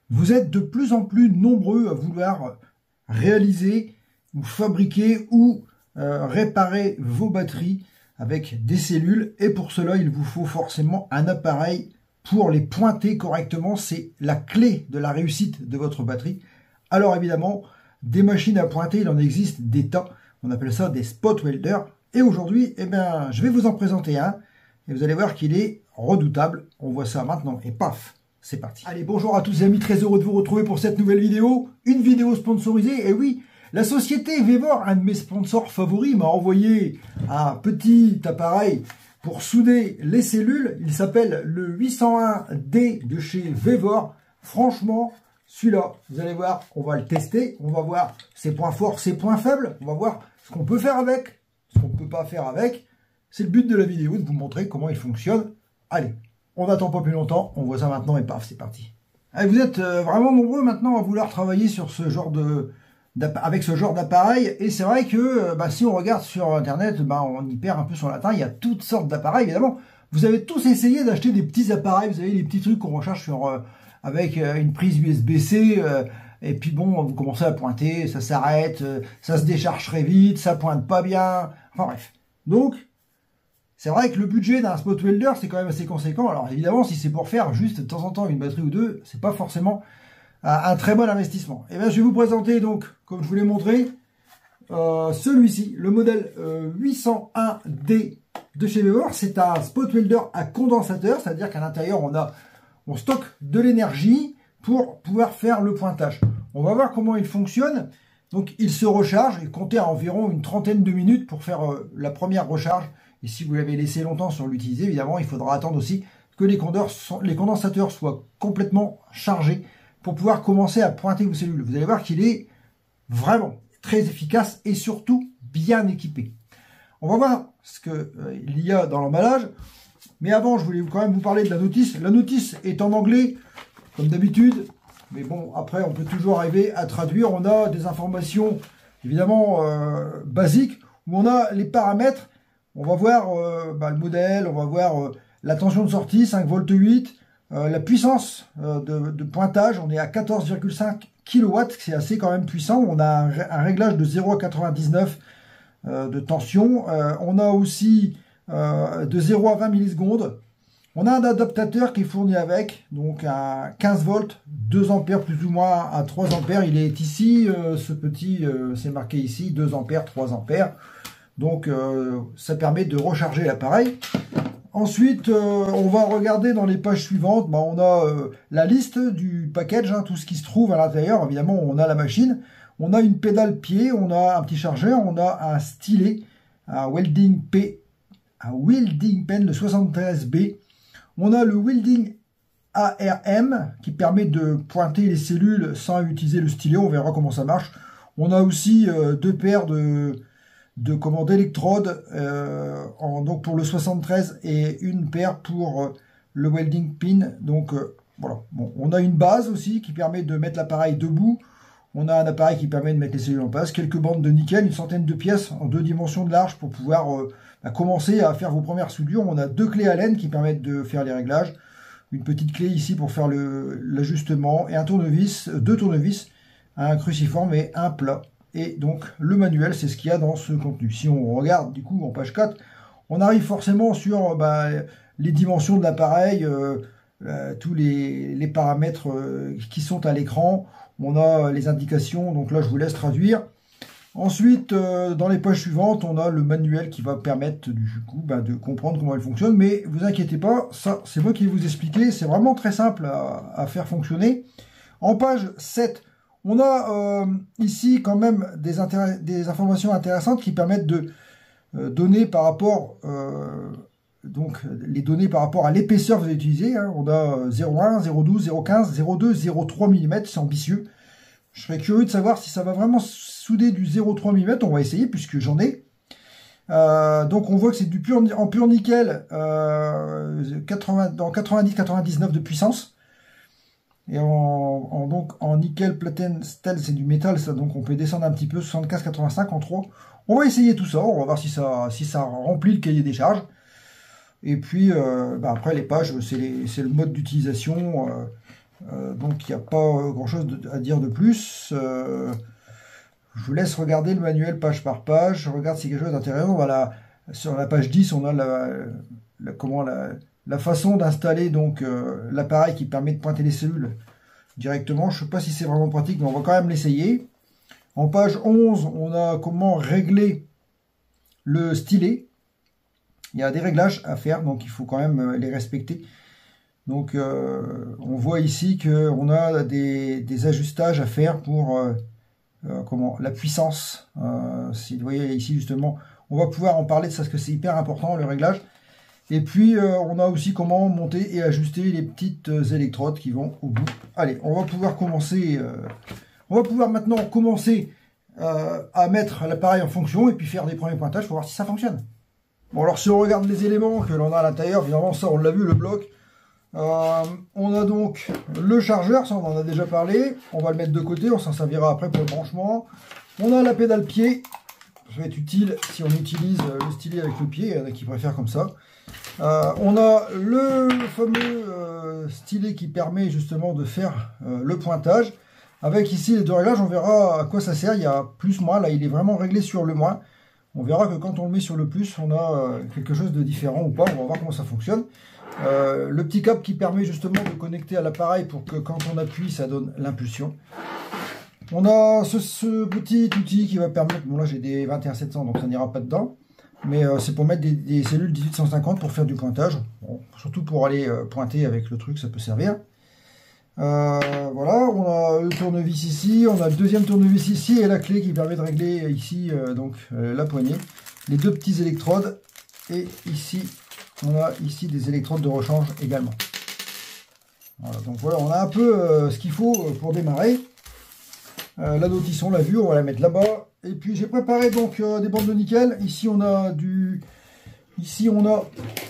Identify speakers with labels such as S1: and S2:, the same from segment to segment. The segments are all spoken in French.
S1: Vous êtes de plus en plus nombreux à vouloir réaliser ou fabriquer ou réparer vos batteries avec des cellules. Et pour cela, il vous faut forcément un appareil pour les pointer correctement. C'est la clé de la réussite de votre batterie. Alors évidemment, des machines à pointer, il en existe des tas. On appelle ça des spot welders. Et aujourd'hui, eh bien, je vais vous en présenter un. Et vous allez voir qu'il est redoutable. On voit ça maintenant. Et paf, c'est parti. Allez, bonjour à tous les amis. Très heureux de vous retrouver pour cette nouvelle vidéo. Une vidéo sponsorisée. Et oui, la société Vevor, un de mes sponsors favoris, m'a envoyé un petit appareil pour souder les cellules. Il s'appelle le 801D de chez Vevor. Franchement, celui-là, vous allez voir, on va le tester. On va voir ses points forts, ses points faibles. On va voir ce qu'on peut faire avec, ce qu'on ne peut pas faire avec. C'est le but de la vidéo, de vous montrer comment il fonctionne. Allez, on n'attend pas plus longtemps. On voit ça maintenant et paf, c'est parti. Allez, vous êtes vraiment nombreux maintenant à vouloir travailler sur ce genre avec ce genre d'appareil. Et c'est vrai que si on regarde sur Internet, on y perd un peu son latin. Il y a toutes sortes d'appareils, évidemment. Vous avez tous essayé d'acheter des petits appareils. Vous avez les petits trucs qu'on recherche sur, avec une prise USB-C. Et puis bon, vous commencez à pointer, ça s'arrête, ça se décharge très vite, ça pointe pas bien. Enfin bref. Donc, c'est vrai que le budget d'un spot welder, c'est quand même assez conséquent. Alors évidemment, si c'est pour faire juste de temps en temps une batterie ou deux, c'est pas forcément un très bon investissement. Et bien, je vais vous présenter donc, comme je vous l'ai montré, celui-ci, le modèle 801D de chez Vevor. C'est un spot welder à condensateur, c'est-à-dire qu'à l'intérieur, on stocke de l'énergie pour pouvoir faire le pointage. On va voir comment il fonctionne. Donc, il se recharge. Il comptait à environ une trentaine de minutes pour faire la première recharge. Et si vous l'avez laissé longtemps sans l'utiliser, évidemment, il faudra attendre aussi que les condensateurs soient complètement chargés pour pouvoir commencer à pointer vos cellules. Vous allez voir qu'il est vraiment très efficace et surtout bien équipé. On va voir ce qu'il y a dans l'emballage. Mais avant, je voulais quand même vous parler de la notice. La notice est en anglais, comme d'habitude. Mais bon, après, on peut toujours arriver à traduire. On a des informations, évidemment, basiques, où on a les paramètres. On va voir le modèle, on va voir la tension de sortie, 5 V 8, la puissance de pointage, on est à 14,5 kW, c'est assez quand même puissant. On a un réglage de 0 à 99 de tension. On a aussi de 0 à 20 millisecondes. On a un adaptateur qui est fourni avec, donc à 15 volts, 2 ampères plus ou moins à 3 ampères. Il est ici, ce petit, c'est marqué ici, 2 ampères, 3 ampères. Donc, ça permet de recharger l'appareil. Ensuite, on va regarder dans les pages suivantes. On a la liste du package, tout ce qui se trouve à l'intérieur. Évidemment, on a la machine. On a une pédale pied, on a un petit chargeur, on a un stylet, un welding pen de 73B. On a le welding ARM qui permet de pointer les cellules sans utiliser le stylet. On verra comment ça marche. On a aussi 2 paires d'électrodes donc pour le 73 et une paire pour le welding pin. Donc voilà. Bon, on a une base aussi qui permet de mettre l'appareil debout. On a un appareil qui permet de mettre les cellules en place, quelques bandes de nickel, une centaine de pièces en 2 dimensions de large pour pouvoir commencer à faire vos premières soudures. On a 2 clés Allen qui permettent de faire les réglages, une petite clé ici pour faire l'ajustement et un tournevis, 2 tournevis, un cruciforme et un plat. Et donc, le manuel, c'est ce qu'il y a dans ce contenu. Si on regarde, du coup, en page 4, on arrive forcément sur les dimensions de l'appareil, tous les paramètres qui sont à l'écran. On a les indications, donc là, je vous laisse traduire. Ensuite, dans les pages suivantes, on a le manuel qui va permettre, du coup, de comprendre comment il fonctionne. Mais vous inquiétez pas, ça, c'est moi qui vais vous expliquer. C'est vraiment très simple à faire fonctionner. En page 7, on a ici quand même des informations intéressantes qui permettent de donner par rapport, donc les données par rapport à l'épaisseur que vous allez utiliser. On a 0,1, 0,12, 0,15, 0,2, 0,3 mm, c'est ambitieux. Je serais curieux de savoir si ça va vraiment souder du 0,3 mm. On va essayer puisque j'en ai. Donc on voit que c'est en pur nickel, dans 90-99 de puissance. Et donc en nickel, platine, steel, c'est du métal, ça, donc on peut descendre un petit peu, 75-85 en 3. On va essayer tout ça, on va voir si ça remplit le cahier des charges. Et puis après les pages, c'est le mode d'utilisation, Donc il n'y a pas grand chose à dire de plus. Je vous laisse regarder le manuel page par page. Je regarde si quelque chose d'intéressant. Voilà, sur la page 10, on a la façon d'installer donc l'appareil qui permet de pointer les cellules directement. Je ne sais pas si c'est vraiment pratique, mais on va quand même l'essayer. En page 11, on a comment régler le stylet. Il y a des réglages à faire, donc il faut quand même les respecter. Donc on voit ici qu'on a des ajustages à faire pour la puissance. Si vous voyez ici justement, on va pouvoir en parler de ça parce que c'est hyper important le réglage. Et puis on a aussi comment monter et ajuster les petites électrodes qui vont au bout. Allez, on va pouvoir commencer. On va pouvoir maintenant commencer à mettre l'appareil en fonction et puis faire des premiers pointages pour voir si ça fonctionne. Bon, alors si on regarde les éléments que l'on a à l'intérieur, évidemment ça on l'a vu, le bloc. On a donc le chargeur, ça on en a déjà parlé. On va le mettre de côté, on s'en servira après pour le branchement. On a la pédale pied. Ça va être utile si on utilise le stylet avec le pied, il y en a qui préfèrent comme ça. On a le fameux stylet qui permet justement de faire le pointage. Avec ici les deux réglages, on verra à quoi ça sert. Il y a plus, moins, là il est vraiment réglé sur le moins. On verra que quand on le met sur le plus, on a quelque chose de différent ou pas. On va voir comment ça fonctionne. Le petit câble qui permet justement de connecter à l'appareil pour que quand on appuie, ça donne l'impulsion. On a ce petit outil qui va permettre... Bon là j'ai des 21700 donc ça n'ira pas dedans. Mais c'est pour mettre des cellules 1850 pour faire du pointage. Bon, surtout pour aller pointer avec le truc, ça peut servir. Voilà, on a le tournevis ici, on a le deuxième tournevis ici et la clé qui permet de régler ici la poignée. Les deux petits électrodes et ici, on a ici des électrodes de rechange également. Voilà, donc voilà, on a un peu ce qu'il faut pour démarrer. La notice, on l'a vu, on va la mettre là-bas. Et puis j'ai préparé donc des bandes de nickel. Ici on a du... Ici on a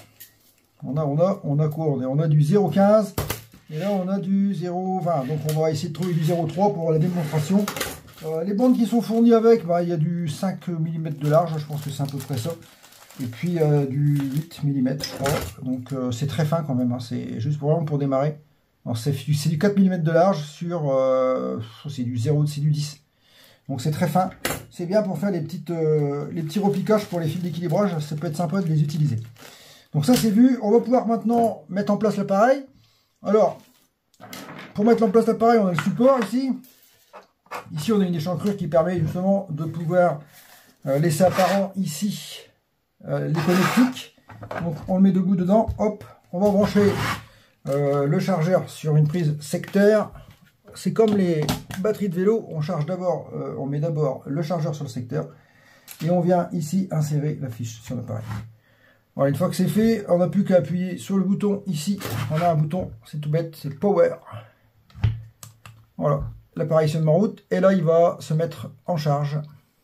S1: quoi? On a du 0,15 et là on a du 0,20. Donc on va essayer de trouver du 0,3 pour la démonstration. Les bandes qui sont fournies avec, il y a du 5 mm de large, je pense que c'est à peu près ça. Et puis du 8 mm je crois. Donc c'est très fin quand même, hein. C'est juste vraiment pour démarrer. C'est du 4 mm de large sur... c'est du 0, c'est du 10. Donc c'est très fin. C'est bien pour faire les petits repiquages pour les fils d'équilibrage. Ça peut être sympa de les utiliser. Donc ça c'est vu. On va pouvoir maintenant mettre en place l'appareil. Alors, pour mettre en place l'appareil, on a le support ici. Ici on a une échancrure qui permet justement de pouvoir laisser apparent ici les connectiques. Donc on le met debout dedans. Hop, on va brancher le chargeur sur une prise secteur. C'est comme les batteries de vélo, on charge d'abord, on met d'abord le chargeur sur le secteur et on vient ici insérer la fiche sur l'appareil. Voilà, une fois que c'est fait, on n'a plus qu'à appuyer sur le bouton ici. On a un bouton, c'est tout bête, c'est Power. Voilà, l'appareil se met en route et là il va se mettre en charge.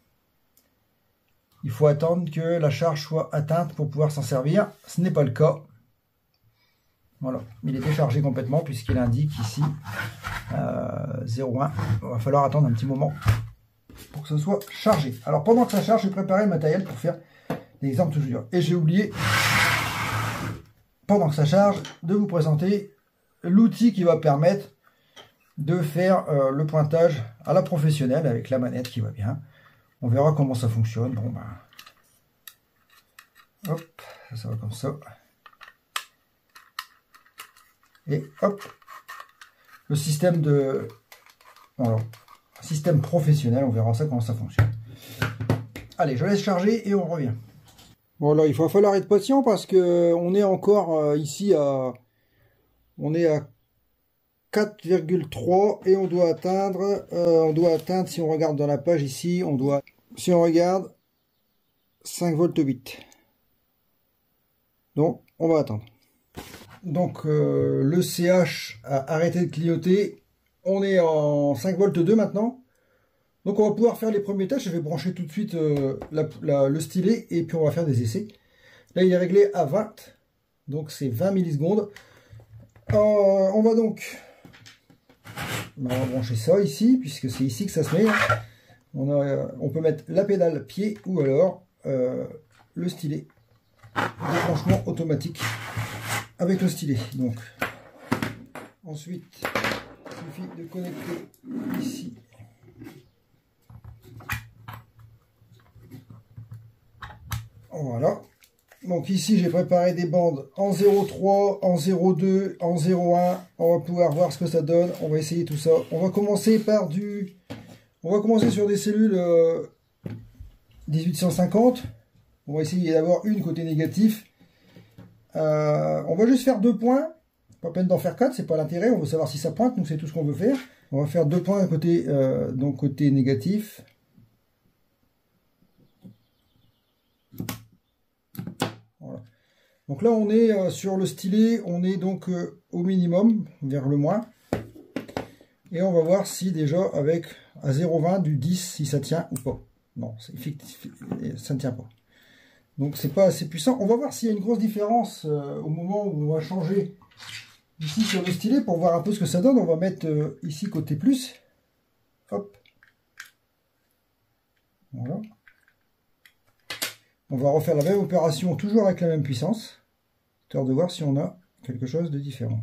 S1: Il faut attendre que la charge soit atteinte pour pouvoir s'en servir. Ce n'est pas le cas. Voilà, il est déchargé complètement puisqu'il indique ici 0,1. Il va falloir attendre un petit moment pour que ce soit chargé. Alors pendant que ça charge, j'ai préparé le matériel pour faire l'exemple toujours. Et j'ai oublié, pendant que ça charge, de vous présenter l'outil qui va permettre de faire le pointage à la professionnelle avec la manette qui va bien. On verra comment ça fonctionne. Bon, hop, ça va comme ça. Et hop, le système de... Alors, système professionnel, on verra ça comment ça fonctionne. Allez, je laisse charger et on revient. Bon, alors il va falloir être patient parce que on est encore ici à... On est à 4,3 et on doit atteindre, si on regarde dans la page ici, si on regarde, 5 volts 8. Donc, on va attendre. Donc le CH a arrêté de clignoter. On est en 5 volts 2 maintenant. Donc on va pouvoir faire les premiers tests. Je vais brancher tout de suite le stylet et puis on va faire des essais. Là il est réglé à 20. Donc c'est 20 millisecondes. On va donc brancher ça ici puisque c'est ici que ça se met. On peut mettre la pédale pied ou alors le stylet. Débranchement automatique avec le stylet. Donc ensuite suffit de connecter ici. Voilà. Donc ici, j'ai préparé des bandes en 0,3, en 0,2, en 0,1. On va pouvoir voir ce que ça donne. On va essayer tout ça. On va commencer par du... On va commencer sur des cellules 1850. On va essayer d'avoir une côté négatif. On va juste faire 2 points. Pas peine d'en faire 4, c'est pas l'intérêt. On veut savoir si ça pointe, donc c'est tout ce qu'on veut faire. On va faire 2 points côté, donc côté négatif. Voilà. Donc là, on est sur le stylet, on est donc au minimum, vers le moins. Et on va voir si déjà, avec à 0,20 du 10, si ça tient ou pas. Non, ça ne tient pas. Donc c'est pas assez puissant. On va voir s'il y a une grosse différence au moment où on va changer ici sur le stylet pour voir un peu ce que ça donne. On va mettre ici côté plus. Hop. Voilà. On va refaire la même opération toujours avec la même puissance, histoire de voir si on a quelque chose de différent.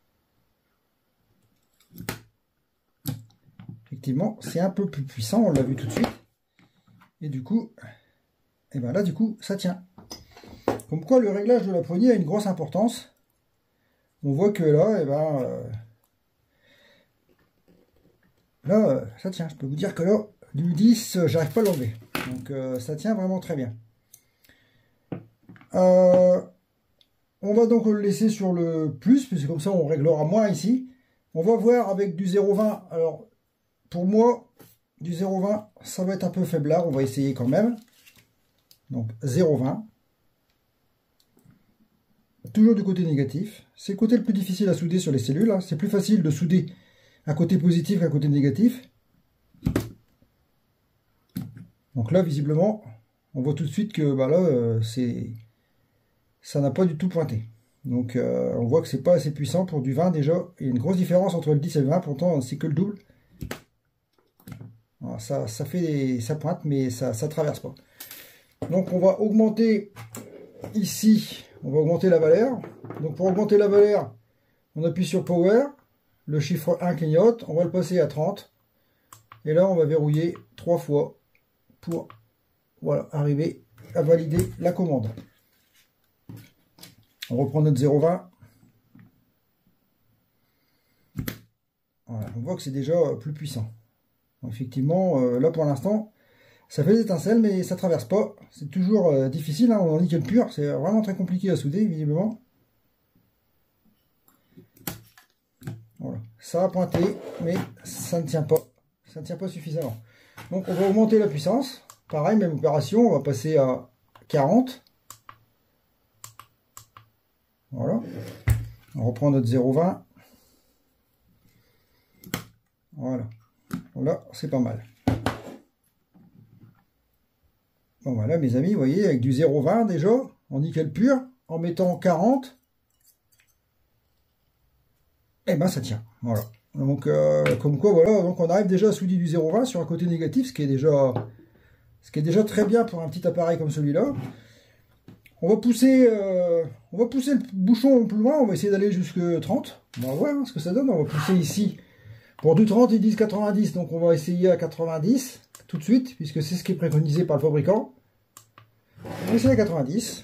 S1: Effectivement, c'est un peu plus puissant, on l'a vu tout de suite. Et du coup, et ben là, du coup, ça tient. Comme quoi, le réglage de la poignée a une grosse importance. On voit que là, et là, ça tient. Je peux vous dire que là, du 10, j'arrive pas à l'enlever. Donc, ça tient vraiment très bien. On va donc le laisser sur le plus, puisque comme ça, on réglera moins ici. On va voir avec du 0,20. Alors, pour moi, du 0,20, ça va être un peu faiblard. On va essayer quand même. Donc 0,20. Toujours du côté négatif. C'est le côté le plus difficile à souder sur les cellules. C'est plus facile de souder un côté positif qu'un côté négatif. Donc là, visiblement, on voit tout de suite que bah là, ça n'a pas du tout pointé. Donc on voit que c'est pas assez puissant pour du 20 déjà. Il y a une grosse différence entre le 10 et le 20. Pourtant, c'est que le double. Alors, ça pointe, mais ça traverse pas. Donc on va augmenter ici, on va augmenter la valeur. Donc pour augmenter la valeur, on appuie sur Power, le chiffre 1 clignote, on va le passer à 30. Et là on va verrouiller 3 fois pour voilà, arriver à valider la commande. On reprend notre 0,20. Voilà, on voit que c'est déjà plus puissant. Donc, effectivement, là pour l'instant, ça fait des étincelles, mais ça traverse pas. C'est toujours difficile, hein, on en nickel pur. C'est vraiment très compliqué à souder, visiblement. Voilà. Ça a pointé, mais ça ne tient pas. Ça ne tient pas suffisamment. Donc on va augmenter la puissance. Pareil, même opération, on va passer à 40. Voilà. On reprend notre 0,20. Voilà. Voilà, c'est pas mal. Bon voilà mes amis, vous voyez, avec du 0,20 déjà, en nickel pur, en mettant 40, et ben ça tient. Voilà. Donc comme quoi voilà, donc on arrive déjà à souder du 0,20 sur un côté négatif, ce qui est déjà très bien pour un petit appareil comme celui-là. On va pousser le bouchon plus loin, on va essayer d'aller jusque 30. On va voir ce que ça donne. On va pousser ici. Pour du 30, ils disent 90, donc on va essayer à 90 tout de suite, puisque c'est ce qui est préconisé par le fabricant. On va essayer à 90.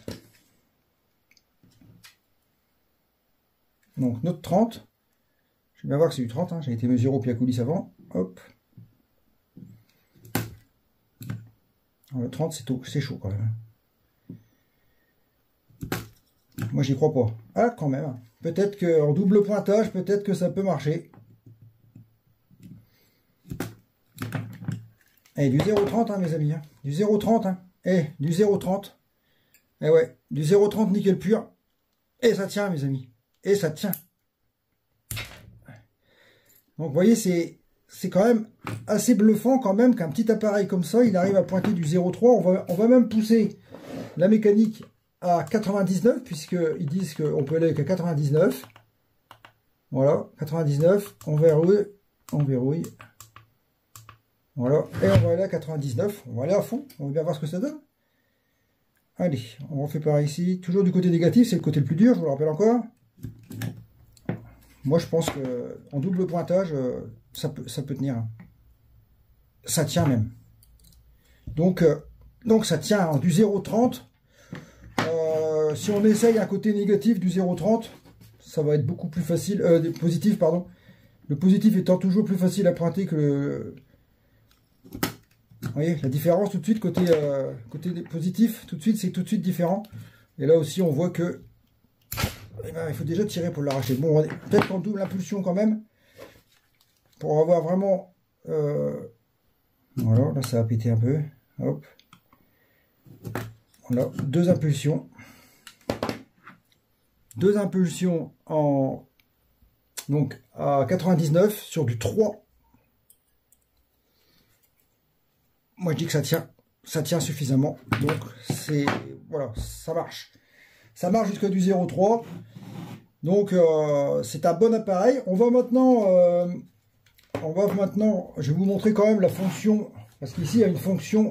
S1: Donc notre 30. Je vais bien voir que c'est du 30, hein. J'ai été mesuré au pied à coulisses avant. Hop. Alors, le 30, c'est chaud quand même. Moi, j'y crois pas. Ah, quand même. Peut-être qu'en double pointage, peut-être que ça peut marcher. Et du 0,30, hein, mes amis. Hein. Du 0,30. Hein. Du 0,30. Ouais, du 0,30 nickel pur. Et ça tient, mes amis. Et ça tient. Donc, vous voyez, c'est quand même assez bluffant quand même qu'un petit appareil comme ça, il arrive à pointer du 0,3. On va même pousser la mécanique à 99, puisqu'ils disent qu'on peut aller qu'à 99. Voilà, 99. On verrouille. Voilà, et on va aller à 99, on va aller à fond, on va bien voir ce que ça donne. Allez, on refait par ici, toujours du côté négatif, c'est le côté le plus dur, je vous le rappelle encore. Moi, je pense que en double pointage, ça peut tenir. Ça tient même. Donc ça tient en du 0,30. Si on essaye un côté négatif du 0,30, ça va être beaucoup plus facile. Positif, pardon. Le positif étant toujours plus facile à pointer que le... Vous voyez, la différence tout de suite, côté positif, tout de suite, c'est tout de suite différent. Et là aussi, on voit que eh ben, il faut déjà tirer pour l'arracher. Bon, peut-être en double impulsion quand même, pour avoir vraiment... Voilà, là ça a pété un peu. Hop. On a deux impulsions. Deux impulsions en... Donc à 99 sur du 3. Moi je dis que ça tient suffisamment. Donc c'est... Voilà, ça marche. Ça marche jusqu'à du 0,3. Donc c'est un bon appareil. On va maintenant, je vais vous montrer quand même la fonction, parce qu'ici il y a une fonction,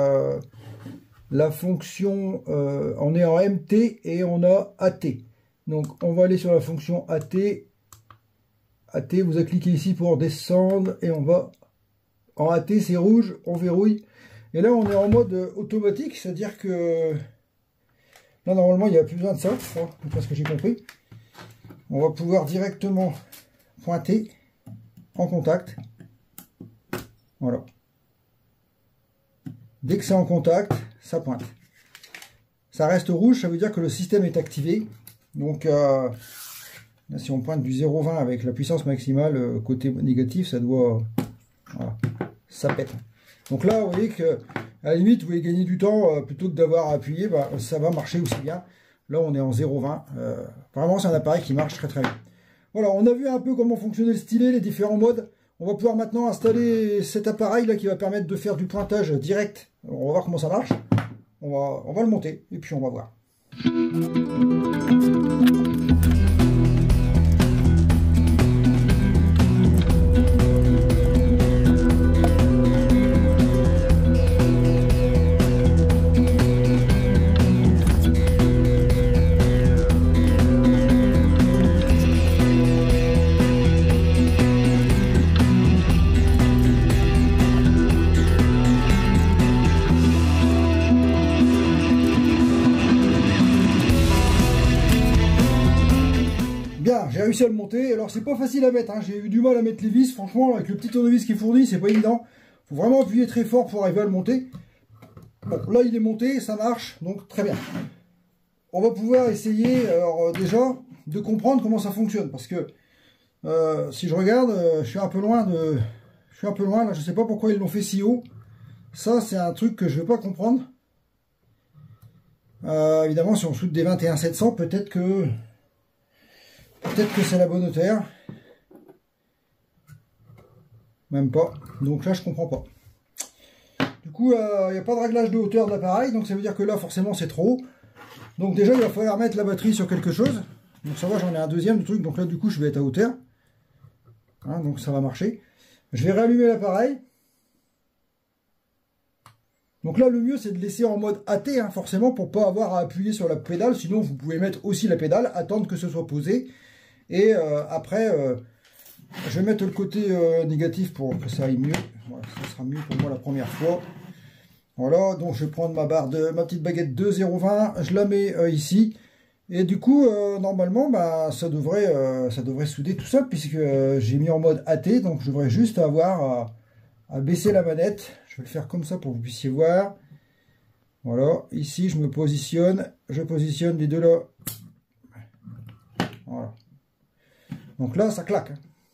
S1: la fonction, on est en MT et on a AT. Donc on va aller sur la fonction AT. AT, vous avez cliqué ici pour descendre et on va en AT, c'est rouge, on verrouille. Et là on est en mode automatique, c'est-à-dire que là normalement il n'y a plus besoin de ça, parce que j'ai compris. On va pouvoir directement pointer en contact. Voilà. Dès que c'est en contact, ça pointe. Ça reste rouge, ça veut dire que le système est activé. Donc là, si on pointe du 0,20 avec la puissance maximale, côté négatif, ça doit... Voilà, ça pète. Donc là, vous voyez que à la limite, vous voulez gagner du temps, plutôt que d'avoir à appuyer, bah, ça va marcher aussi bien. Là, on est en 0,20. Vraiment, c'est un appareil qui marche très très bien. Voilà, on a vu un peu comment fonctionnait le stylet, les différents modes. On va pouvoir maintenant installer cet appareil là qui va permettre de faire du pointage direct. Alors, on va voir comment ça marche. On va le monter et puis on va voir. Bien, j'ai réussi à le monter. Alors c'est pas facile à mettre, hein. J'ai eu du mal à mettre les vis. Franchement, avec le petit tournevis qui est fourni, c'est pas évident. Faut vraiment appuyer très fort pour arriver à le monter. Bon, là il est monté, ça marche, donc très bien. On va pouvoir essayer, alors déjà, de comprendre comment ça fonctionne. Parce que si je regarde, je suis un peu loin là, je sais pas pourquoi ils l'ont fait si haut. Ça, c'est un truc que je vais pas comprendre. Évidemment, si on soude des 21700, peut-être que c'est la bonne hauteur. Même pas. Donc là, je comprends pas. Du coup, il n'y a pas de réglage de hauteur de l'appareil. Donc ça veut dire que là, forcément, c'est trop haut. Donc déjà, il va falloir mettre la batterie sur quelque chose. Donc ça va, j'en ai un deuxième de truc. Donc là, du coup, je vais être à hauteur. Hein, donc ça va marcher. Je vais réallumer l'appareil. Donc là, le mieux, c'est de laisser en mode AT, hein, forcément, pour pas avoir à appuyer sur la pédale. Sinon, vous pouvez mettre aussi la pédale, attendre que ce soit posé. Et après, je vais mettre le côté négatif pour que ça aille mieux. Voilà, ça sera mieux pour moi la première fois. Voilà, donc je vais prendre ma petite baguette de 0,20, je la mets ici. Et du coup, normalement, bah, ça devrait souder tout seul, puisque j'ai mis en mode AT. Donc je devrais juste avoir à baisser la manette. Je vais le faire comme ça pour que vous puissiez voir. Voilà, ici je me positionne, je positionne les deux là. Voilà. Donc là, ça claque.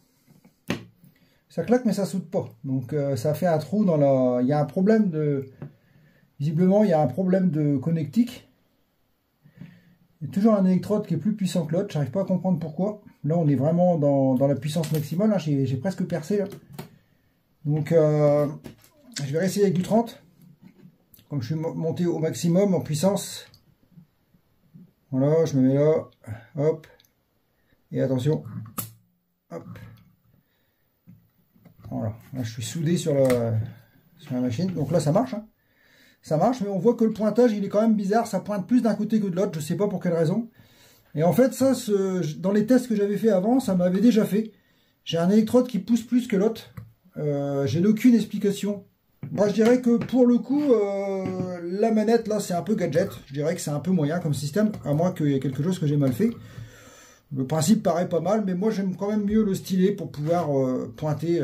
S1: Ça claque, mais ça soude pas. Donc ça fait un trou dans la... Il y a un problème de... Visiblement, il y a un problème de connectique. Il y a toujours un électrode qui est plus puissant que l'autre. Je n'arrive pas à comprendre pourquoi. Là, on est vraiment dans la puissance maximale. Hein. J'ai presque percé. Là. Donc, je vais réessayer avec du 30. Comme je suis monté au maximum en puissance. Voilà, je me mets là. Hop. Et attention. Hop. Voilà. Là, je suis soudé sur la machine. Donc là, ça marche. Hein. Ça marche, mais on voit que le pointage, il est quand même bizarre. Ça pointe plus d'un côté que de l'autre. Je ne sais pas pour quelle raison. Et en fait, ça, dans les tests que j'avais fait avant, ça m'avait déjà fait. J'ai un électrode qui pousse plus que l'autre. J'ai aucune explication. Moi, je dirais que pour le coup, la manette, là, c'est un peu gadget. Je dirais que c'est un peu moyen comme système, à moins qu'il y ait quelque chose que j'ai mal fait. Le principe paraît pas mal, mais moi, j'aime quand même mieux le stylet pour pouvoir pointer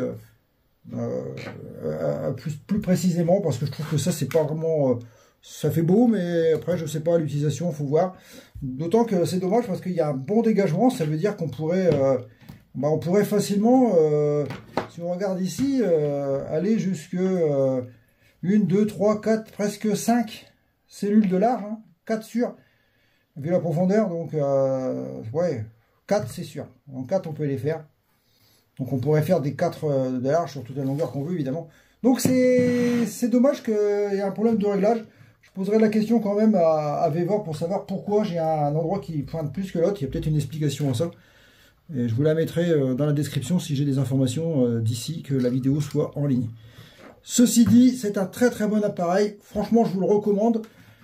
S1: plus précisément, parce que je trouve que ça, c'est pas vraiment... ça fait beau, mais après, je sais pas, l'utilisation, faut voir. D'autant que c'est dommage, parce qu'il y a un bon dégagement. Ça veut dire qu'on pourrait... on pourrait facilement, si on regarde ici, aller jusque 1, 2, 3, 4, presque 5 cellules de large, hein, 4 sûrs, vu la profondeur, donc ouais, 4 c'est sûr, en 4 on peut les faire, donc on pourrait faire des 4 de large sur toute la longueur qu'on veut évidemment, donc c'est dommage qu'il y ait un problème de réglage. Je poserai la question quand même à Vevor pour savoir pourquoi j'ai un endroit qui pointe plus que l'autre. Il y a peut-être une explication à ça. Et je vous la mettrai dans la description si j'ai des informations d'ici que la vidéo soit en ligne. Ceci dit, c'est un très très bon appareil. Franchement, je vous le recommande.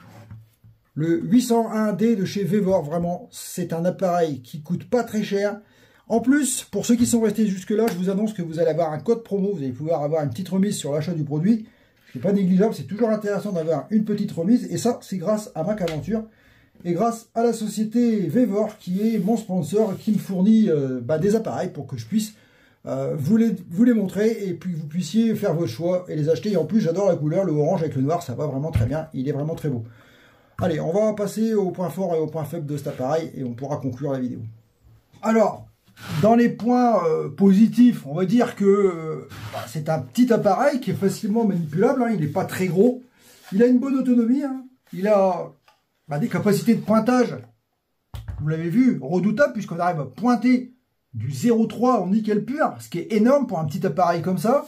S1: Le 801D de chez Vevor, vraiment, c'est un appareil qui coûte pas très cher. En plus, pour ceux qui sont restés jusque-là, je vous annonce que vous allez avoir un code promo. Vous allez pouvoir avoir une petite remise sur l'achat du produit. Ce n'est pas négligeable, c'est toujours intéressant d'avoir une petite remise. Et ça, c'est grâce à Mac Aventure. Et grâce à la société Vevor, qui est mon sponsor, qui me fournit des appareils pour que je puisse vous les montrer et puis que vous puissiez faire votre choix et les acheter. Et en plus, j'adore la couleur, le orange avec le noir, ça va vraiment très bien. Il est vraiment très beau. Allez, on va passer au point fort et au point faible de cet appareil et on pourra conclure la vidéo. Alors, dans les points positifs, on va dire que c'est un petit appareil qui est facilement manipulable. Hein, il n'est pas très gros. Il a une bonne autonomie. Hein, il a... des capacités de pointage, vous l'avez vu, redoutables, puisqu'on arrive à pointer du 0,3 en nickel pur, ce qui est énorme pour un petit appareil comme ça.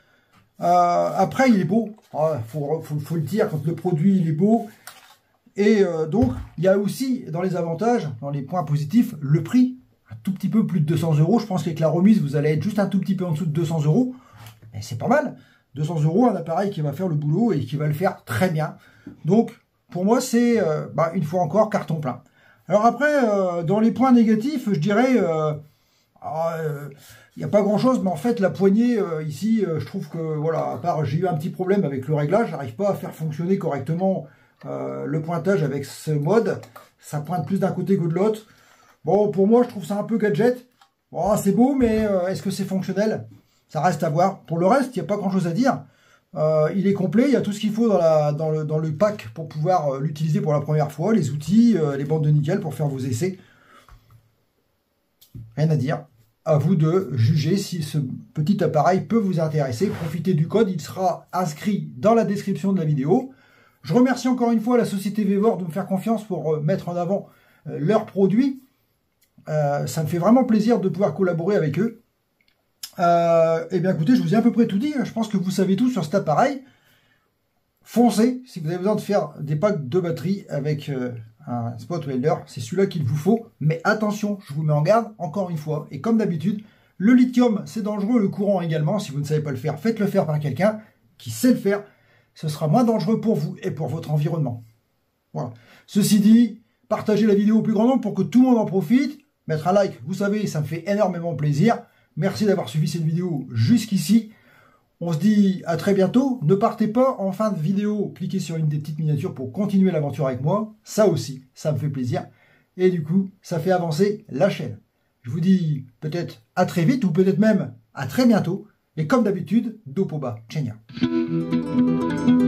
S1: Après, il est beau, faut le dire, quand le produit il est beau. Et donc, il y a aussi, dans les avantages, dans les points positifs, le prix, un tout petit peu plus de 200 €. Je pense qu'avec la remise, vous allez être juste un tout petit peu en dessous de 200 €. Et c'est pas mal. 200 €, un appareil qui va faire le boulot et qui va le faire très bien. Donc, pour moi, c'est, une fois encore, carton plein. Alors après, dans les points négatifs, je dirais, il n'y a pas grand-chose, mais en fait, la poignée, ici, je trouve que, voilà, à part, j'ai eu un petit problème avec le réglage, j'arrive pas à faire fonctionner correctement le pointage avec ce mode. Ça pointe plus d'un côté que de l'autre. Bon, pour moi, je trouve ça un peu gadget. Bon, c'est beau, mais est-ce que c'est fonctionnel? Ça reste à voir. Pour le reste, il n'y a pas grand-chose à dire. Il est complet, il y a tout ce qu'il faut dans le pack pour pouvoir l'utiliser pour la première fois, les outils, les bandes de nickel pour faire vos essais. Rien à dire. À vous de juger si ce petit appareil peut vous intéresser. Profitez du code, il sera inscrit dans la description de la vidéo. Je remercie encore une fois la société Vevor de me faire confiance pour mettre en avant leurs produits. Ça me fait vraiment plaisir de pouvoir collaborer avec eux. Eh bien écoutez, je vous ai à peu près tout dit. Je pense que vous savez tout sur cet appareil. Foncez si vous avez besoin de faire des packs de batterie avec un spot welder. C'est celui-là qu'il vous faut. Mais attention, je vous mets en garde encore une fois. Et comme d'habitude, le lithium c'est dangereux, le courant également. Si vous ne savez pas le faire, faites-le faire par quelqu'un qui sait le faire. Ce sera moins dangereux pour vous et pour votre environnement. Voilà. Ceci dit, partagez la vidéo au plus grand nombre pour que tout le monde en profite. Mettre un like, vous savez, ça me fait énormément plaisir. Merci d'avoir suivi cette vidéo jusqu'ici. On se dit à très bientôt. Ne partez pas en fin de vidéo. Cliquez sur une des petites miniatures pour continuer l'aventure avec moi. Ça aussi, ça me fait plaisir. Et du coup, ça fait avancer la chaîne. Je vous dis peut-être à très vite ou peut-être même à très bientôt. Et comme d'habitude, dos au bas. Ciao.